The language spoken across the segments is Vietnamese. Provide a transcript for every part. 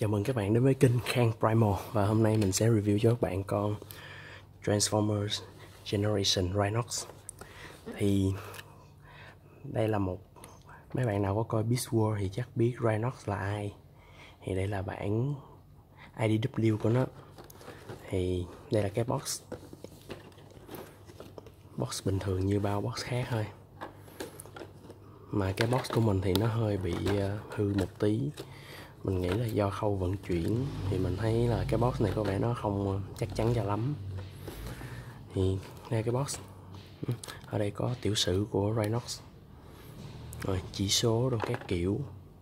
Chào mừng các bạn đến với kênh Khang Primal. Và hôm nay mình sẽ review cho các bạn con Transformers Generation Rhinox. Thì đây là mấy bạn nào có coi Beast Wars thì chắc biết Rhinox là ai. Thì đây là bản IDW của nó. Thì đây là cái box bình thường như bao box khác thôi, mà cái box của mình thì nó hơi bị hư một tí. Mình nghĩ là do khâu vận chuyển, thì mình thấy là cái box này có vẻ nó không chắc chắn cho lắm. Thì đây cái box, ở đây có tiểu sử của Rhinox, rồi chỉ số rồi các kiểu,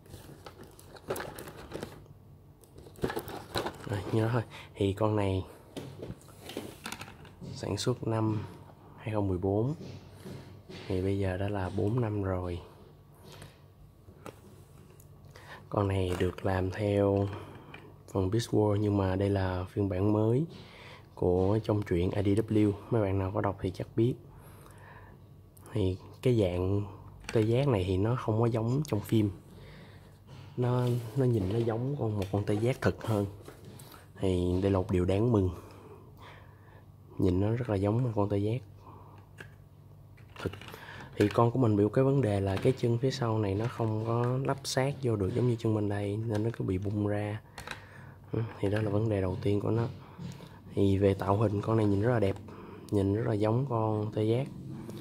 rồi như đó thôi. Thì con này sản xuất năm 2014, thì bây giờ đã là 4 năm rồi. Con này được làm theo phần Beast Wars, nhưng mà đây là phiên bản mới của trong truyện IDW. Mấy bạn nào có đọc thì chắc biết. Thì cái dạng tê giác này thì nó không có giống trong phim, nó nhìn nó giống một con tê giác thực hơn. Thì đây là một điều đáng mừng, nhìn nó rất là giống một con tê giác thực. Thì con của mình bị cái vấn đề là cái chân phía sau này nó không có lắp sát vô được giống như chân bên đây, nên nó cứ bị bung ra. Thì đó là vấn đề đầu tiên của nó. Thì về tạo hình, con này nhìn rất là đẹp, nhìn rất là giống con tê giác.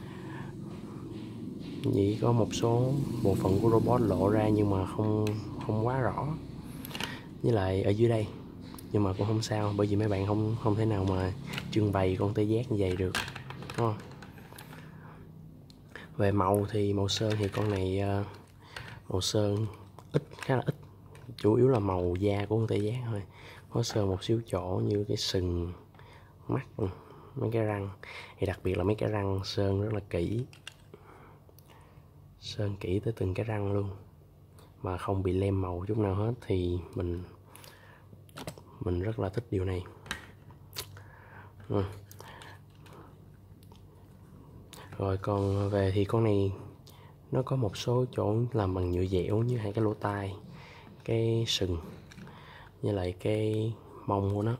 Chỉ có một số bộ phận của robot lộ ra nhưng mà không quá rõ, với lại ở dưới đây. Nhưng mà cũng không sao, bởi vì mấy bạn không thể nào mà trưng bày con tê giác như vậy được, đúng không? Về màu thì màu sơn thì con này màu sơn khá là ít, chủ yếu là màu da của con tê giác thôi. Có sơn một xíu chỗ như cái sừng, mắt, mấy cái răng. Thì đặc biệt là mấy cái răng sơn rất là kỹ, sơn kỹ tới từng cái răng luôn, mà không bị lem màu chút nào hết. Thì mình rất là thích điều này. Rồi còn về thì con này nó có một số chỗ làm bằng nhựa dẻo, như hai cái lỗ tai, cái sừng, với lại cái mông của nó.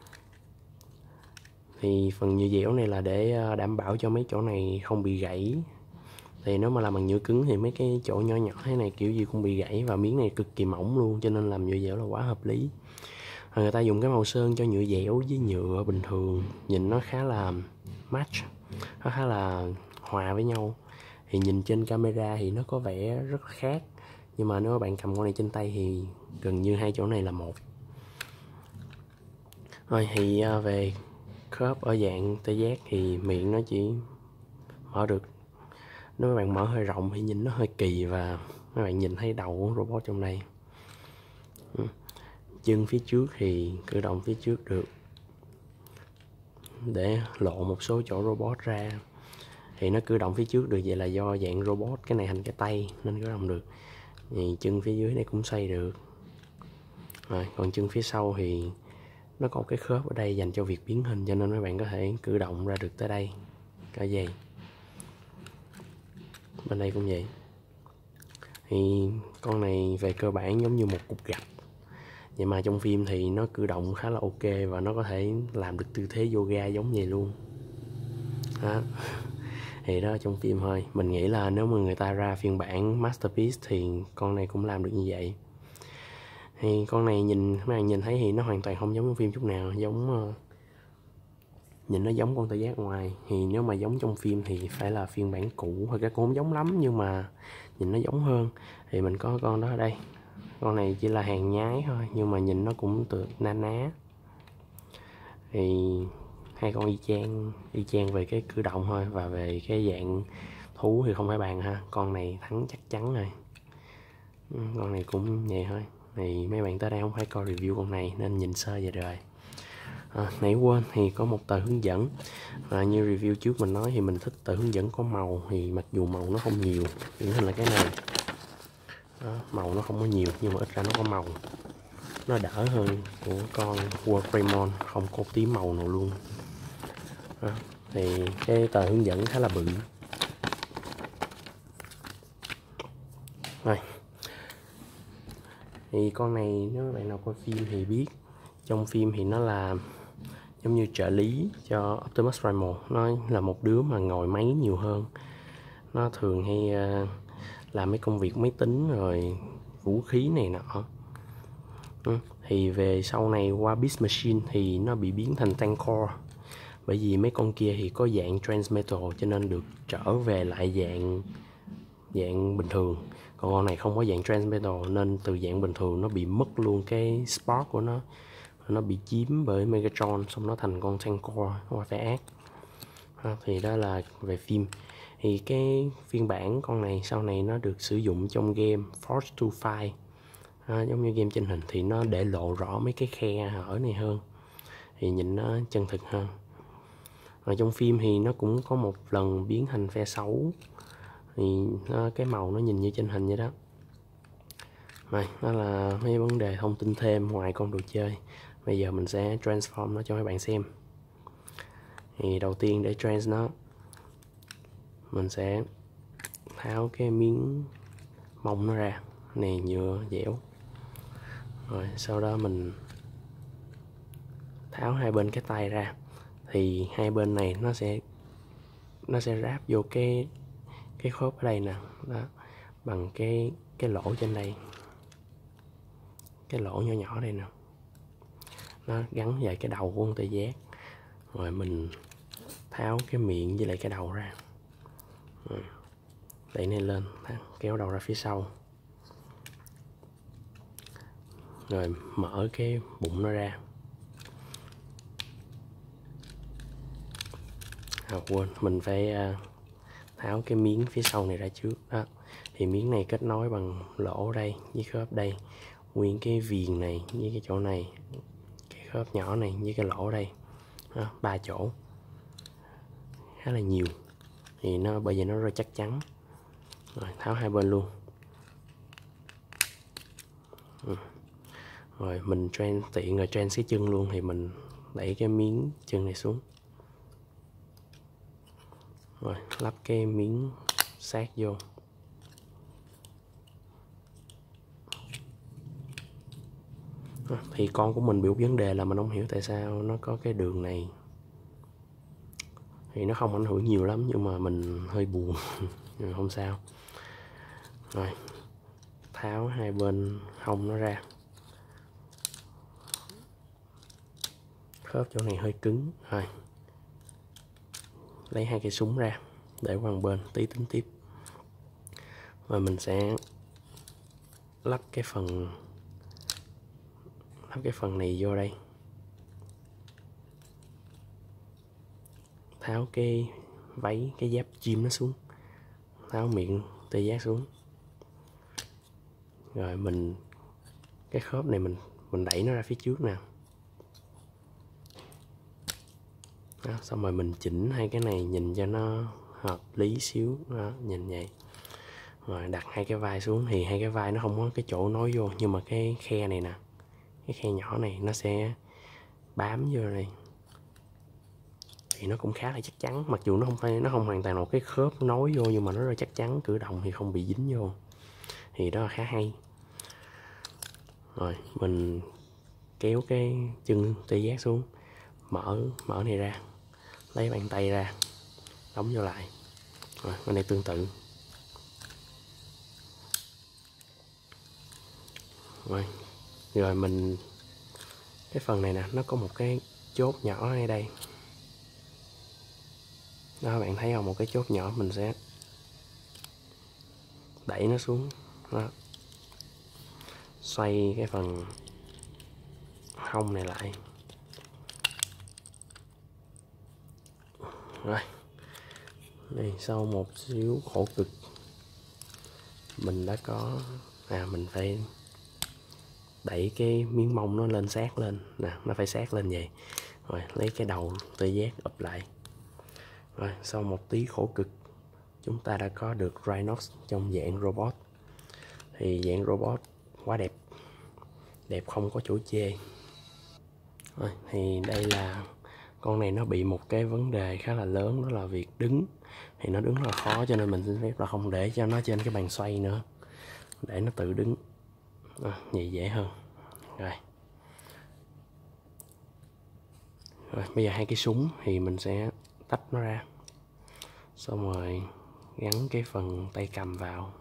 Thì phần nhựa dẻo này là để đảm bảo cho mấy chỗ này không bị gãy. Thì nếu mà làm bằng nhựa cứng thì mấy cái chỗ nhỏ nhỏ thế này kiểu gì cũng bị gãy, và miếng này cực kỳ mỏng luôn, cho nên làm nhựa dẻo là quá hợp lý. Rồi người ta dùng cái màu sơn cho nhựa dẻo với nhựa bình thường, nhìn nó khá là match, nó khá là hòa với nhau. Thì nhìn trên camera thì nó có vẻ rất là khác, nhưng mà nếu mà bạn cầm con này trên tay thì gần như hai chỗ này là một. Rồi thì về khớp ở dạng tê giác thì miệng nó chỉ mở được, nếu mà bạn mở hơi rộng thì nhìn nó hơi kỳ, và các bạn nhìn thấy đầu của robot trong đây. Chân phía trước thì cử động phía trước được để lộ một số chỗ robot ra, thì nó cử động phía trước được. Vậy là do dạng robot cái này thành cái tay nên cử động được. Thì chân phía dưới này cũng xoay được. Rồi còn chân phía sau thì nó có một cái khớp ở đây dành cho việc biến hình, cho nên các bạn có thể cử động ra được tới đây, cả vậy. Bên đây cũng vậy. Thì con này về cơ bản giống như một cục gạch, vậy mà trong phim thì nó cử động khá là ok, và nó có thể làm được tư thế yoga giống vậy luôn đó. Thì đó trong phim thôi. Mình nghĩ là nếu mà người ta ra phiên bản Masterpiece thì con này cũng làm được như vậy. Thì con này mấy bạn nhìn thấy thì nó hoàn toàn không giống trong phim chút nào. Nhìn nó giống con tê giác ngoài. Thì nếu mà giống trong phim thì phải là phiên bản cũ, hoặc cái cũng không giống lắm, nhưng mà nhìn nó giống hơn. Thì mình có con đó ở đây. Con này chỉ là hàng nhái thôi, nhưng mà nhìn nó cũng na ná. Thì hai con y chang về cái cử động thôi, và về cái dạng thú thì không phải bàn ha. Con này thắng chắc chắn rồi. Con này cũng vậy thôi. Thì mấy bạn tới đây không phải coi review con này nên nhìn sơ vậy rồi. Nãy quên thì có một tờ hướng dẫn. Và như review trước mình nói thì mình thích tờ hướng dẫn có màu. Thì mặc dù màu nó không nhiều, điển hình là cái này đó, màu nó không có nhiều nhưng mà ít ra nó có màu, nó đỡ hơn của con Warframe, không có tí màu nào luôn đó. Thì cái tờ hướng dẫn khá là bự. Rồi Thì con này nếu bạn nào coi phim thì biết, trong phim thì nó là giống như trợ lý cho Optimus Primal. Nó là một đứa mà ngồi máy nhiều hơn, nó thường hay làm mấy công việc máy tính rồi vũ khí này nọ. Thì về sau này qua Beast Machine thì nó bị biến thành Tankor, bởi vì mấy con kia thì có dạng Transmetal cho nên được trở về lại dạng bình thường, còn con này không có dạng Transmetal nên từ dạng bình thường nó bị mất luôn cái spark của nó bị chiếm bởi Megatron, xong nó thành con Tankor qua phải ác. Thì đó là về phim. Thì cái phiên bản con này sau này nó được sử dụng trong game Force to Fight, giống như game trên hình thì nó để lộ rõ mấy cái khe hở này hơn, thì nhìn nó chân thực hơn. Ở trong phim thì nó cũng có một lần biến thành phe xấu, thì cái màu nó nhìn như trên hình vậy đó. Này, đó là mấy vấn đề thông tin thêm ngoài con đồ chơi. Bây giờ mình sẽ transform nó cho các bạn xem. Thì đầu tiên để trans nó, mình sẽ tháo cái miếng mông nó ra, này nhựa dẻo. Rồi sau đó mình tháo hai bên cái tay ra, thì hai bên này nó sẽ ráp vô cái khớp ở đây nè, đó, bằng cái lỗ trên đây, cái lỗ nhỏ nhỏ đây nè, nó gắn vào cái đầu của con tê giác. Rồi mình tháo cái miệng với lại cái đầu ra, đẩy này lên, kéo đầu ra phía sau, rồi mở cái bụng nó ra. Quên, mình phải tháo cái miếng phía sau này ra trước đó. Thì miếng này kết nối bằng lỗ đây với khớp đây, nguyên cái viền này với cái chỗ này, cái khớp nhỏ này với cái lỗ đây, 3 chỗ khá là nhiều, thì nó bởi vì nó rất chắc chắn. Rồi tháo hai bên luôn. Rồi mình tiện rồi trans cái chân luôn, thì mình đẩy cái miếng chân này xuống, rồi lắp cái miếng sát vô. Thì con của mình bị một vấn đề là mình không hiểu tại sao nó có cái đường này, thì nó không ảnh hưởng nhiều lắm nhưng mà mình hơi buồn. Nhưng mà không sao. Rồi tháo hai bên hông nó ra, khớp chỗ này hơi cứng. Rồi lấy hai cây súng ra để qua một bên, tí tính tiếp. Rồi mình sẽ lắp cái phần này vô đây, tháo cái váy, cái giáp chim nó xuống, tháo miệng tê giác xuống. Rồi mình cái khớp này mình đẩy nó ra phía trước nè. Đó, xong rồi mình chỉnh hai cái này nhìn cho nó hợp lý xíu đó, nhìn vậy. Rồi đặt hai cái vai xuống, thì hai cái vai nó không có cái chỗ nối vô, nhưng mà cái khe này nè, cái khe nhỏ này nó sẽ bám vô đây, thì nó cũng khá là chắc chắn. Mặc dù nó không hoàn toàn là một cái khớp nối vô, nhưng mà nó rất chắc chắn, cử động thì không bị dính vô, thì đó là khá hay. Rồi mình kéo cái chân tê giác xuống, mở này ra, lấy bàn tay ra, đóng vô lại. Rồi bên này tương tự. Rồi mình cái phần này nè, nó có một cái chốt nhỏ ở đây đó, bạn thấy không, một cái chốt nhỏ. Mình sẽ đẩy nó xuống đó, xoay cái phần hông này lại. Rồi đây, sau một xíu khổ cực mình đã có mình phải đẩy cái miếng mông nó lên, sát lên nè, nó phải sát lên vậy. Rồi lấy cái đầu tê giác ụp lại. Rồi sau một tí khổ cực, chúng ta đã có được Rhinox trong dạng robot. Thì dạng robot quá đẹp, đẹp không có chỗ chê. Rồi thì đây là con này nó bị một cái vấn đề khá là lớn, đó là việc đứng. Thì nó đứng rất là khó, cho nên mình xin phép là không để cho nó trên cái bàn xoay nữa, để nó tự đứng. Vậy dễ hơn. Rồi. Rồi bây giờ hai cái súng thì mình sẽ tách nó ra, xong rồi gắn cái phần tay cầm vào.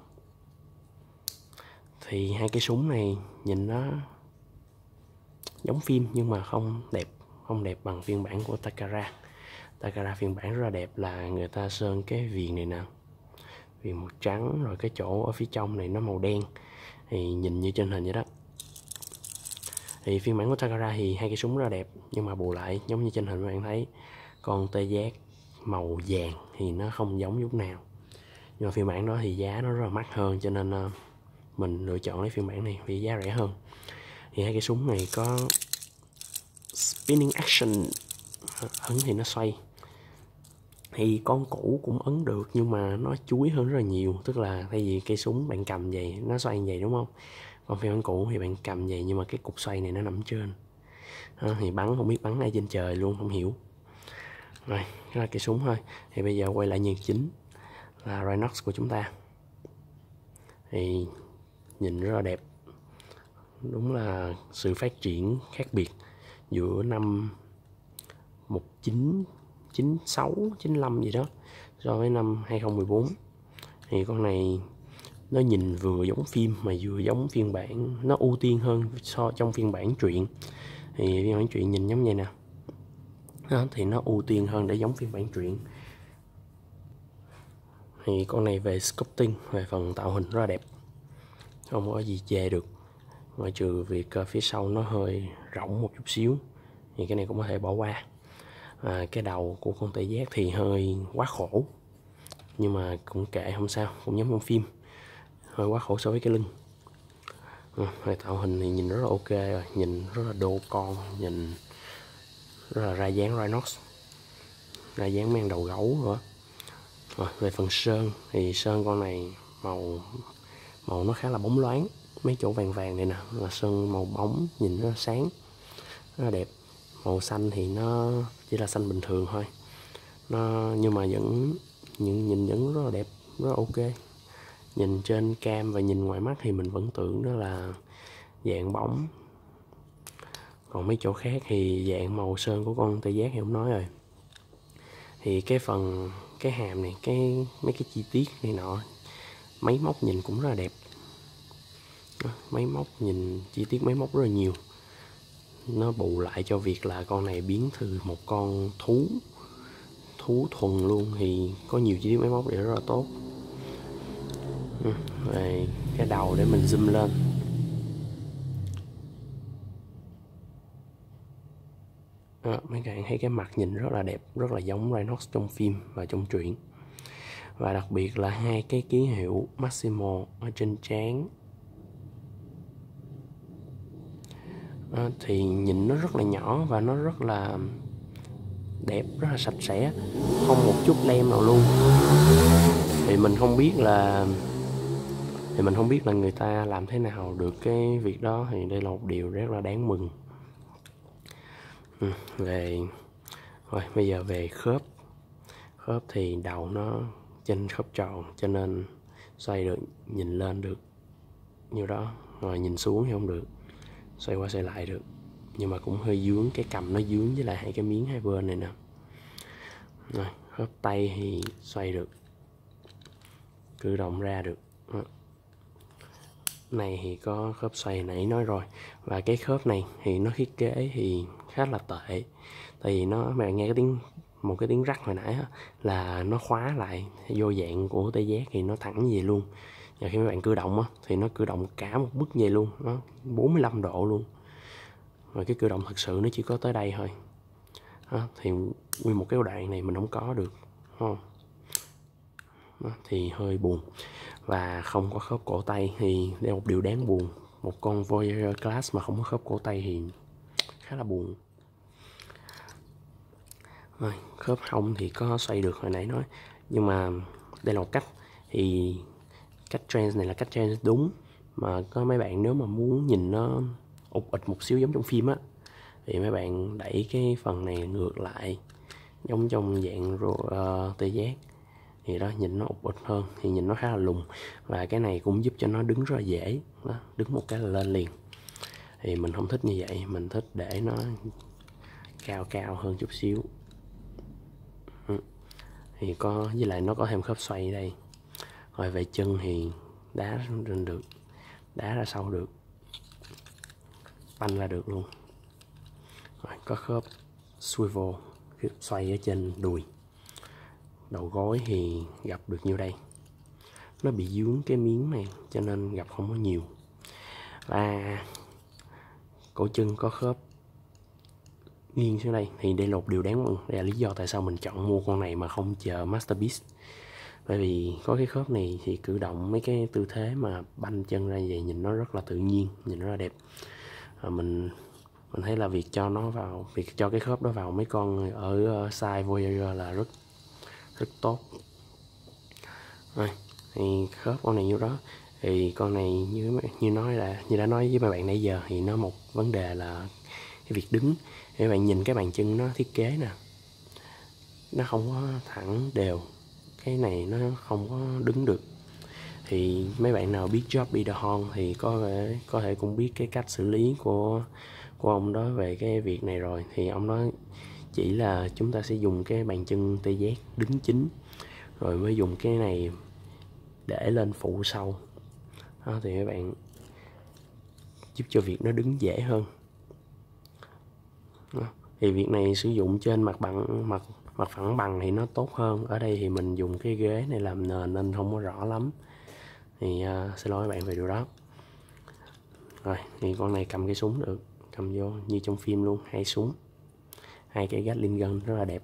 Thì hai cái súng này nhìn nó giống phim nhưng mà không đẹp bằng phiên bản của Takara. Takara phiên bản rất là đẹp, là người ta sơn cái viền này nè, viền màu trắng, rồi cái chỗ ở phía trong này nó màu đen, thì nhìn như trên hình vậy đó. Thì phiên bản của Takara thì hai cái súng rất là đẹp, nhưng mà bù lại giống như trên hình các bạn thấy, con tê giác màu vàng thì nó không giống chút nào. Nhưng mà phiên bản đó thì giá nó rất là mắc hơn, cho nên mình lựa chọn lấy phiên bản này vì giá rẻ hơn. Thì hai cái súng này có spinning action, ấn thì nó xoay. Thì con cũ cũng ấn được nhưng mà nó chuối hơn rất là nhiều, tức là thay vì cây súng bạn cầm vậy nó xoay như vậy đúng không, còn phiên bản cũ thì bạn cầm vậy nhưng mà cái cục xoay này nó nằm trên thì bắn không biết bắn ai trên trời luôn, không hiểu. Rồi đó là cây súng thôi. Thì bây giờ quay lại nhân chính là Rhinox của chúng ta. Thì nhìn rất là đẹp, đúng là sự phát triển khác biệt giữa năm 1996, 95 gì đó so với năm 2014. Thì con này nó nhìn vừa giống phim mà vừa giống phiên bản, nó ưu tiên hơn so trong phiên bản truyện. Thì phiên bản truyện nhìn giống vậy nè, thì nó ưu tiên hơn để giống phiên bản truyện. Thì con này về sculpting, về phần tạo hình rất là đẹp, không có gì chê được, ngoại trừ việc phía sau nó hơi rỗng một chút xíu, thì cái này cũng có thể bỏ qua. Cái đầu của con tê giác thì hơi quá khổ, nhưng mà cũng kệ, không sao, cũng giống trong phim, hơi quá khổ so với cái lưng. Rồi tạo hình thì nhìn rất là ok rồi, nhìn rất là đô con, nhìn rất là ra dáng Rhinox, ra dáng mang đầu gấu nữa. Rồi về phần sơn thì sơn con này màu nó khá là bóng loáng, mấy chỗ vàng vàng này nè là sơn màu bóng, nhìn nó sáng, rất là đẹp. Màu xanh thì nó chỉ là xanh bình thường thôi, nhưng mà nhìn vẫn rất là đẹp, rất là ok. Nhìn trên cam và nhìn ngoài mắt thì mình vẫn tưởng đó là dạng bóng, còn mấy chỗ khác thì dạng màu sơn của con tê giác thì không nói rồi. Thì cái hàm này, mấy cái chi tiết này nọ, máy móc nhìn cũng rất là đẹp. Máy móc, nhìn chi tiết máy móc rất là nhiều, nó bù lại cho việc là con này biến từ một con thú thuần luôn, thì có nhiều chi tiết máy móc để rất là tốt. Về cái đầu để mình zoom lên, mấy bạn thấy cái mặt nhìn rất là đẹp, rất là giống Rhinox trong phim và trong truyện. Và đặc biệt là hai cái ký hiệu Maximo ở trên trán, thì nhìn nó rất là nhỏ và nó rất là đẹp, rất là sạch sẽ, không một chút lem nào luôn. Thì mình không biết là người ta làm thế nào được cái việc đó, thì đây là một điều rất là đáng mừng. Rồi bây giờ về khớp thì đầu nó trên khớp tròn, cho nên xoay được, nhìn lên được như đó, rồi nhìn xuống thì không được, xoay qua xoay lại được, nhưng mà cũng hơi dướng, cái cầm nó dướng với lại hai cái miếng hai bên này nè. Rồi khớp tay thì xoay được, cử động ra được. Này thì có khớp xoay nãy nói rồi, và cái khớp này thì nó thiết kế thì khá là tệ, tại vì nó, bạn nghe một cái tiếng rắc hồi nãy là nó khóa lại vô dạng của tê giác, thì nó thẳng về luôn. Và khi mấy bạn cử động thì nó cử động cả một bước về luôn, nó 45 độ luôn. Rồi cái cử động thật sự nó chỉ có tới đây thôi, thì nguyên một cái đoạn này mình không có được, thì hơi buồn. Và không có khớp cổ tay thì đây là một điều đáng buồn. Một con Voyager Class mà không có khớp cổ tay thì khá là buồn. Rồi khớp hông thì có xoay được hồi nãy nói, nhưng mà đây là một cách, thì cách trend này là cách trend đúng. Mà có mấy bạn nếu mà muốn nhìn nó ụt ịch một xíu giống trong phim thì mấy bạn đẩy cái phần này ngược lại giống trong dạng tê giác, thì đó, nhìn nó ụt ụt hơn, thì nhìn nó khá là lùn, và cái này cũng giúp cho nó đứng rất là dễ đó, đứng một cái là lên liền. Thì mình không thích như vậy, mình thích để nó cao cao hơn chút xíu. Thì có, với lại nó có thêm khớp xoay ở đây. Rồi về chân thì đá lên được, đá ra sau được, banh ra được luôn. Rồi, có khớp swivel, khớp xoay ở trên đùi. Đầu gối thì gặp được nhiêu đây, nó bị dướng cái miếng này cho nên gặp không có nhiều. Và cổ chân có khớp nghiêng xuống đây, thì đây là một điều đáng mừng. Đây là lý do tại sao mình chọn mua con này mà không chờ Master Beast. Bởi vì có cái khớp này thì cử động mấy cái tư thế mà banh chân ra vậy nhìn nó rất là tự nhiên, nhìn nó rất là đẹp. Mình thấy là việc cho cái khớp đó vào mấy con ở size Voyager là rất tốt. Rồi, thì khớp con này như đó. Thì con này như đã nói với mấy bạn nãy giờ, thì nó một vấn đề là cái việc đứng. Thì các bạn nhìn cái bàn chân nó thiết kế nè, nó không có thẳng đều, cái này nó không có đứng được. Thì mấy bạn nào biết Job Be The Horn thì có thể cũng biết cái cách xử lý của ông đó về cái việc này rồi. Thì ông nói chỉ là chúng ta sẽ dùng cái bàn chân tê giác đứng chính, rồi mới dùng cái này để lên phụ sau đó, thì các bạn giúp cho việc nó đứng dễ hơn đó. Thì việc này sử dụng trên mặt phẳng bằng thì nó tốt hơn. Ở đây thì mình dùng cái ghế này làm nền nên không có rõ lắm, thì xin lỗi các bạn về điều đó. Rồi, thì con này cầm cái súng được, cầm vô như trong phim luôn, 2 súng, 2 cái Gatling gun rất là đẹp.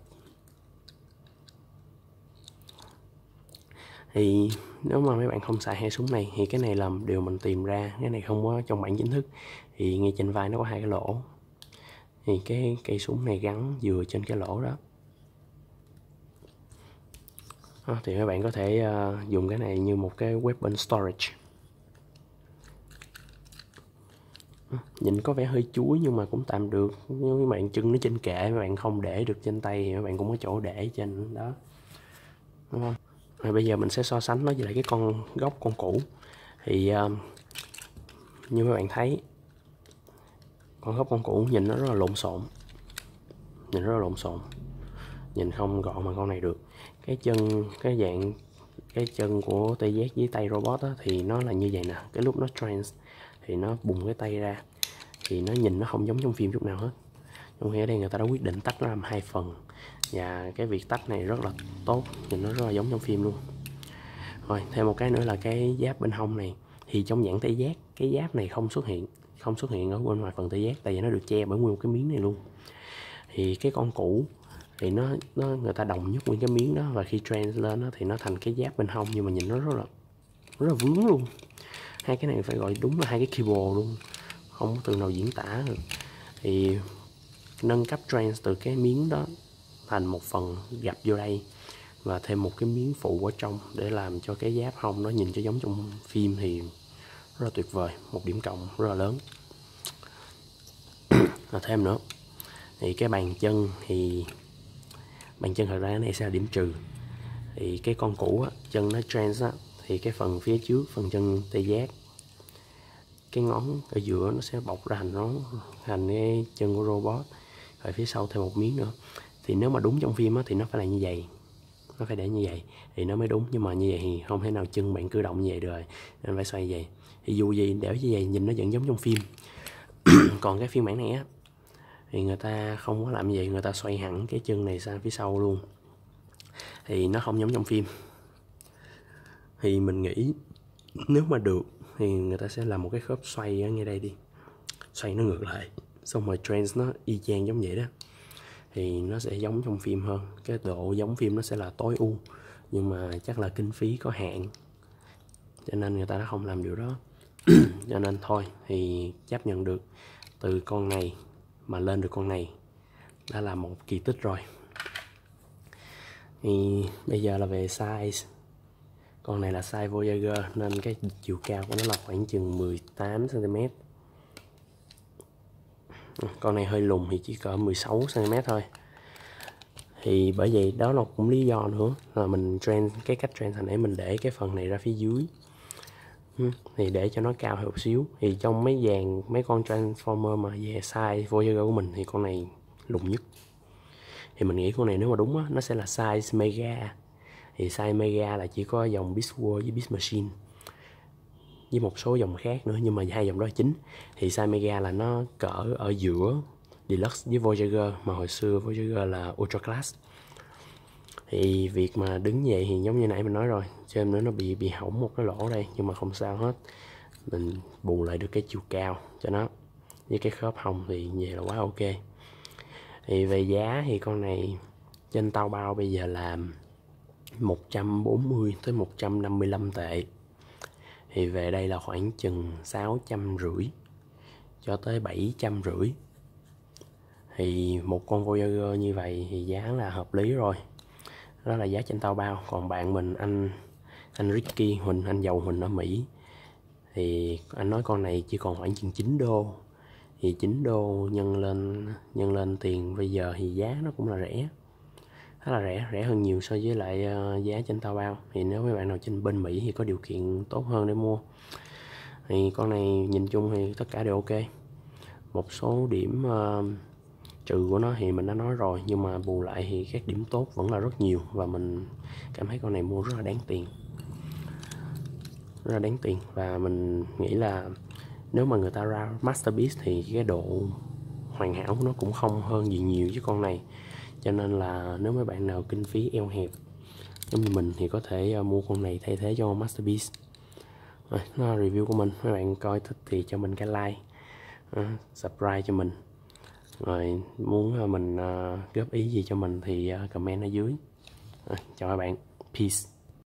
Thì nếu mà mấy bạn không xài 2 súng này thì cái này là điều mình tìm ra, cái này không có trong bản chính thức. Thì ngay trên vai nó có 2 cái lỗ, thì cái cây súng này gắn vừa trên cái lỗ đó. Thì các bạn có thể dùng cái này như một cái weapon storage. Nhìn có vẻ hơi chuối nhưng mà cũng tạm được. Nếu các bạn chân nó trên kệ, các bạn không để được trên tay thì các bạn cũng có chỗ để trên đó, đúng không? Rồi bây giờ mình sẽ so sánh nó với lại cái con cũ. Thì như các bạn thấy, con cũ nhìn nó rất là lộn xộn, nhìn không gọn bằng con này được. Cái chân của tê giác với tay robot á, thì nó là như vậy nè. Cái lúc nó trans thì nó bùng cái tay ra, thì nó nhìn nó không giống trong phim chút nào hết. Trong khi ở đây người ta đã quyết định tách nó làm 2 phần, và cái việc tách này rất là tốt, nhìn nó rất là giống trong phim luôn. Rồi thêm một cái nữa là cái giáp bên hông này, thì trong dạng tê giác cái giáp này không xuất hiện ở bên ngoài phần tê giác, tại vì nó được che bởi nguyên một cái miếng này luôn. Thì cái con cũ thì người ta đồng nhất nguyên cái miếng đó, và khi trans lên đó, thì nó thành cái giáp bên hông, nhưng mà nhìn nó rất là vướng luôn. 2 cái này phải gọi đúng là 2 cái keyboard luôn, không có từ nào diễn tả được. Thì nâng cấp trans từ cái miếng đó thành một phần gập vô đây, và thêm một cái miếng phụ ở trong để làm cho cái giáp hông nó nhìn cho giống trong phim, thì rất là tuyệt vời, một điểm cộng rất là lớn. Thêm nữa thì cái bàn chân thật ra cái này sẽ là điểm trừ. Thì cái con cũ á, chân nó trans á, thì cái phần phía trước, phần chân tê giác, cái ngón ở giữa nó sẽ bọc ra thành cái chân của robot, rồi phía sau thêm một miếng nữa. Thì nếu mà đúng trong phim á, thì nó phải là như vậy, nó phải để như vậy thì nó mới đúng, nhưng mà như vậy thì không thể nào chân bạn cử động như vậy được rồi, nên phải xoay vậy. Thì dù gì để như vậy nhìn nó vẫn giống trong phim. Còn cái phiên bản này á, thì người ta không có làm như vậy, người ta xoay hẳn cái chân này sang phía sau luôn, thì nó không giống trong phim. Thì mình nghĩ nếu mà được thì người ta sẽ làm một cái khớp xoay ở ngay đây đi, xoay nó ngược lại, xong rồi trans nó y chang giống vậy đó, thì nó sẽ giống trong phim hơn. Cái độ giống phim nó sẽ là tối ưu, nhưng mà chắc là kinh phí có hạn cho nên người ta đã không làm điều đó. Cho nên thôi thì chấp nhận được, từ con này mà lên được con này đã là một kỳ tích rồi. Thì bây giờ là về size. Con này là size Voyager nên cái chiều cao của nó là khoảng chừng 18 cm. Con này hơi lùn thì chỉ cỡ 16 cm thôi. Thì bởi vậy đó là cũng lý do nữa là mình trend cái cách trend hồi nãy mình để cái phần này ra phía dưới. Thì để cho nó cao hơn một xíu. Thì trong mấy con Transformer mà về size Voyager của mình thì con này lùn nhất. Thì mình nghĩ con này nếu mà đúng á, nó sẽ là size Mega. Thì size Mega là chỉ có dòng Beast War với Beast Machine với một số dòng khác nữa, nhưng mà hai dòng đó là chính. Thì size Mega là nó cỡ ở giữa Deluxe với Voyager, mà hồi xưa Voyager là Ultra Class. Thì việc mà đứng vậy thì giống như nãy mình nói rồi, trên nữa nó bị hỏng một cái lỗ đây, nhưng mà không sao hết, mình bù lại được cái chiều cao cho nó với cái khớp hông thì vậy là quá ok. Thì về giá thì con này trên Taobao bây giờ là 140 tới 155 tệ. Thì về đây là khoảng chừng 650 cho tới 750. Thì một con Voyager như vậy thì giá là hợp lý rồi. Đó là giá trên Taobao. Còn bạn mình anh Ricky Huỳnh, anh Dầu Huỳnh ở Mỹ, thì anh nói con này chỉ còn khoảng chừng 9 đô. Thì 9 đô nhân lên tiền bây giờ thì giá nó cũng là rẻ. Khá là rẻ hơn nhiều so với lại giá trên Taobao. Thì nếu mấy bạn nào trên bên Mỹ thì có điều kiện tốt hơn để mua. Thì con này nhìn chung thì tất cả đều ok. Một số điểm trừ của nó thì mình đã nói rồi, nhưng mà bù lại thì các điểm tốt vẫn là rất nhiều, và mình cảm thấy con này mua rất là đáng tiền. Rất là đáng tiền. Và mình nghĩ là nếu mà người ta ra Masterpiece thì cái độ hoàn hảo nó cũng không hơn gì nhiều với con này. Cho nên là nếu mấy bạn nào kinh phí eo hẹp giống như mình thì có thể mua con này thay thế cho Masterpiece. Rồi, đó là review của mình. Mấy bạn coi thích thì cho mình cái like, subscribe cho mình. Rồi muốn mình góp ý gì cho mình thì comment ở dưới. Chào các bạn. Peace.